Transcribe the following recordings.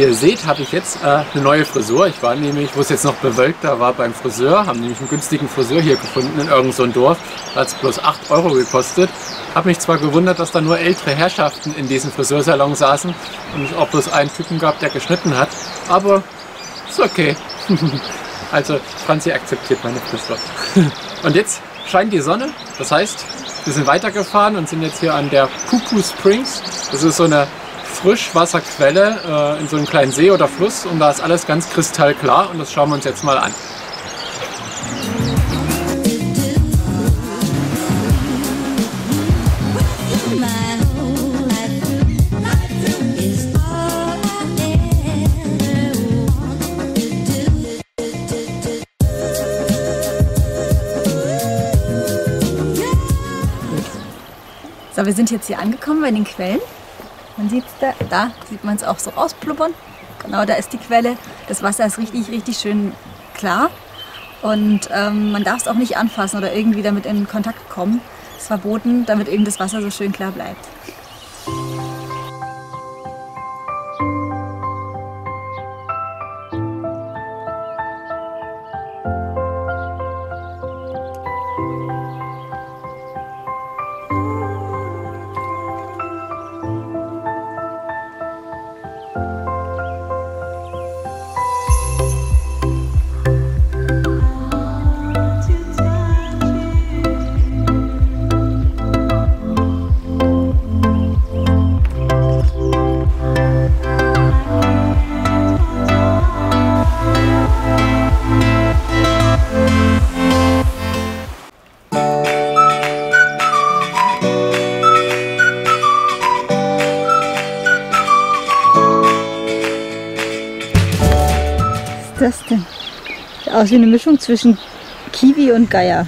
Wie ihr seht, habe ich jetzt eine neue Frisur. Ich war nämlich, wo es jetzt noch bewölkter war, beim Friseur. Haben nämlich einen günstigen Friseur hier gefunden in irgend so ein Dorf. Da hat es bloß 8 € gekostet. Habe mich zwar gewundert, dass da nur ältere Herrschaften in diesem Friseursalon saßen und es auch bloß einen Typen gab, der geschnitten hat. Aber ist okay. Also Franzi akzeptiert meine Frisur. Und jetzt scheint die Sonne. Das heißt, wir sind weitergefahren und sind jetzt hier an der Pupu Springs. Das ist so eine Frischwasserquelle in so einem kleinen See oder Fluss und da ist alles ganz kristallklar und das schauen wir uns jetzt mal an. So, wir sind jetzt hier angekommen bei den Quellen. Man sieht es da sieht man es auch so rauspluppern. Genau, da ist die Quelle. Das Wasser ist richtig, richtig schön klar. Und man darf es auch nicht anfassen oder irgendwie damit in Kontakt kommen. Es ist verboten, damit eben das Wasser so schön klar bleibt. Was ist das denn? Sieht aus wie eine Mischung zwischen Kiwi und Geier.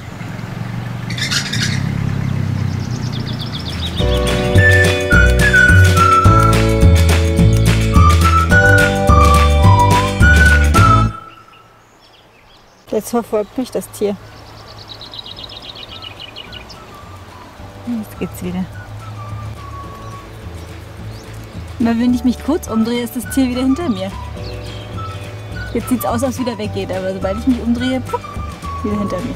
Jetzt verfolgt mich das Tier. Jetzt geht's wieder. Immer wenn ich mich kurz umdrehe, ist das Tier wieder hinter mir. Jetzt sieht es aus, als wieder weggeht, aber sobald ich mich umdrehe, pupp, wieder hinter mir.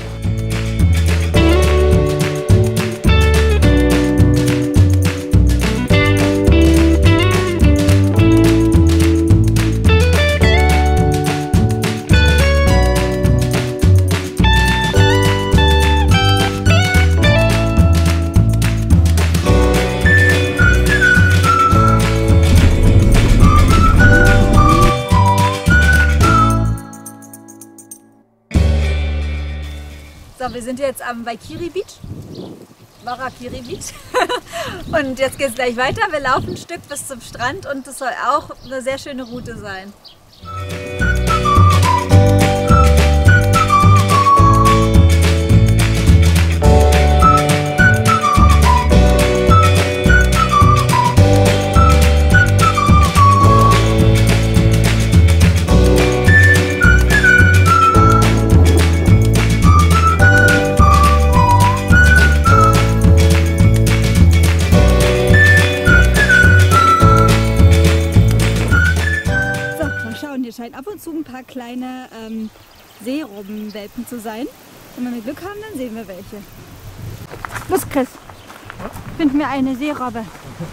So, wir sind jetzt am Waikiri Beach, Warakiri Beach und jetzt geht es gleich weiter. Wir laufen ein Stück bis zum Strand und das soll auch eine sehr schöne Route sein. Scheint ab und zu ein paar kleine Seerobbenwelpen zu sein. Wenn wir mit Glück haben, dann sehen wir welche. Los Chris, find mir eine Seerobbe.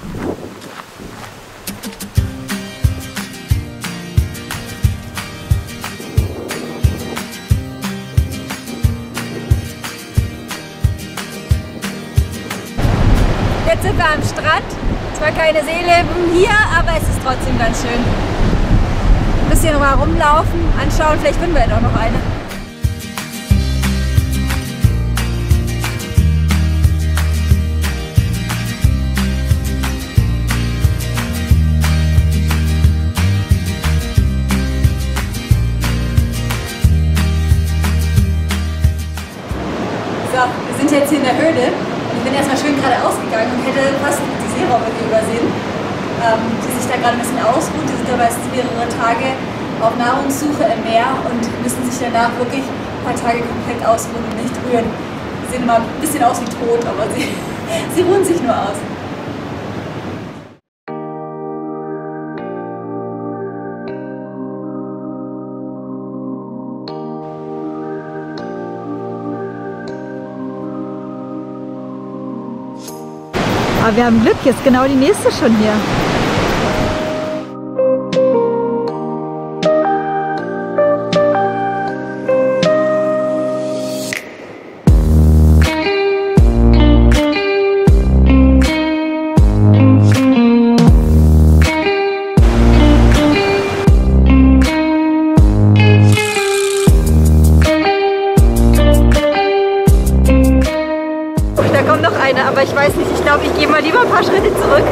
Jetzt sind wir am Strand. Zwar keine Seeleben hier, aber es ist trotzdem ganz schön. Ein bisschen mal rumlaufen, anschauen, vielleicht finden wir doch noch eine. So, wir sind jetzt hier in der Höhle. Ich bin erstmal schön geradeaus gegangen und hätte fast die Seerobbe übersehen, die sich da gerade ein bisschen ausruht. Die sind aber jetzt mehrere Tage auf Nahrungssuche im Meer und müssen sich danach wirklich ein paar Tage komplett ausruhen und nicht rühren. Sie sehen immer ein bisschen aus wie tot, aber sie ruhen sich nur aus. Aber wir haben Glück, jetzt genau die nächste schon hier. Da kommt noch eine, aber ich weiß nicht, ich glaube, ich gehe mal lieber ein paar Schritte zurück.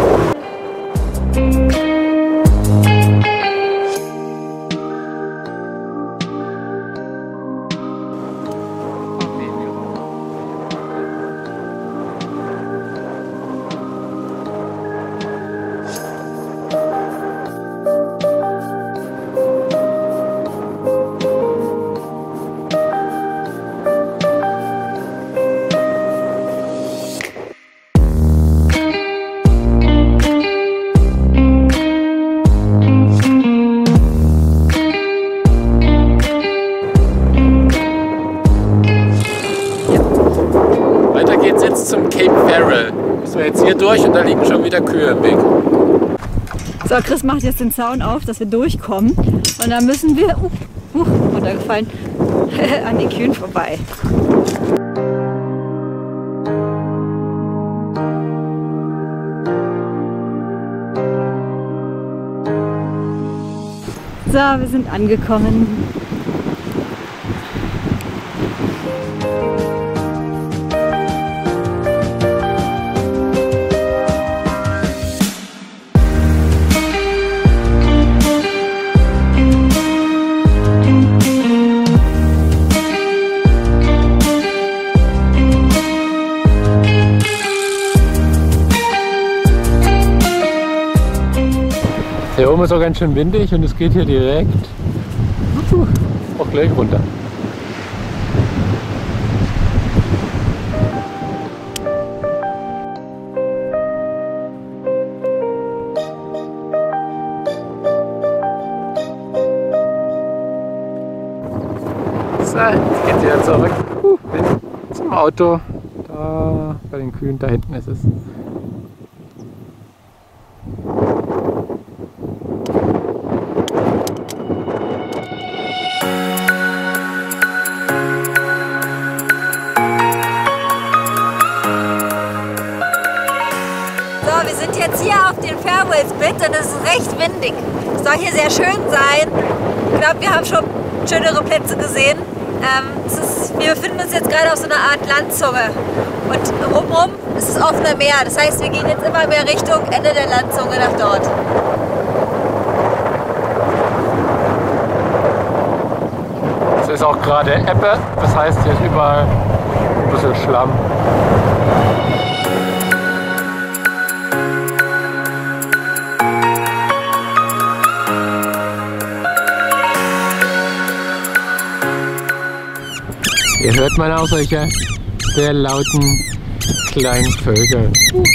Zum Cape Feral. So, jetzt hier durch und da liegen schon wieder Kühe im Weg. So, Chris macht jetzt den Zaun auf, dass wir durchkommen. Und dann müssen wir, runtergefallen, an den Kühen vorbei. So, wir sind angekommen. Hier oben ist auch ganz schön windig und es geht hier direkt auch gleich runter. So, jetzt geht wieder zurück zum Auto. Da bei den Kühen, da hinten ist es. Wir sind jetzt hier auf den Fairway Spit und es ist recht windig. Es soll hier sehr schön sein. Ich glaube, wir haben schon schönere Plätze gesehen. Wir befinden uns jetzt gerade auf so einer Art Landzunge. Und rumrum ist es offene Meer. Das heißt, wir gehen jetzt immer mehr Richtung Ende der Landzunge nach dort. Es ist auch gerade Ebbe, das heißt, hier ist überall ein bisschen Schlamm. Hier hört man auch solche sehr lauten kleinen Vögel.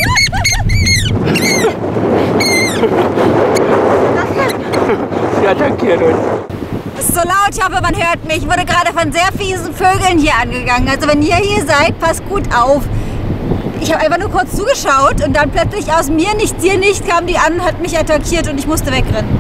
Sie attackiert uns. Es ist so laut, ich hoffe, man hört mich. Ich wurde gerade von sehr fiesen Vögeln hier angegangen. Also wenn ihr hier seid, passt gut auf. Ich habe einfach nur kurz zugeschaut und dann plötzlich aus mir nichts, dir nicht, kam die an, hat mich attackiert und ich musste wegrennen.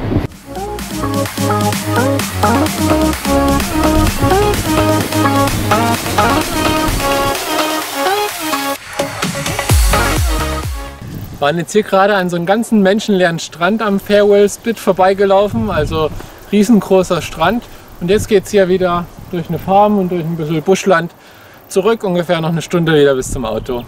Wir waren jetzt hier gerade an so einem ganzen menschenleeren Strand am Fairway Spit vorbeigelaufen, also riesengroßer Strand. Und jetzt geht es hier wieder durch eine Farm und durch ein bisschen Buschland zurück, ungefähr noch eine Stunde wieder bis zum Auto.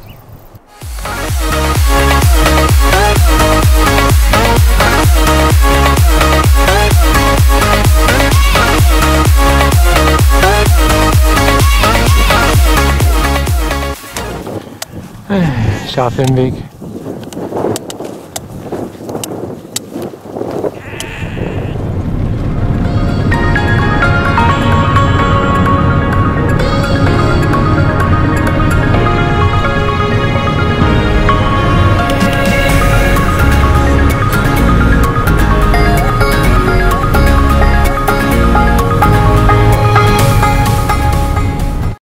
Schaf im Weg.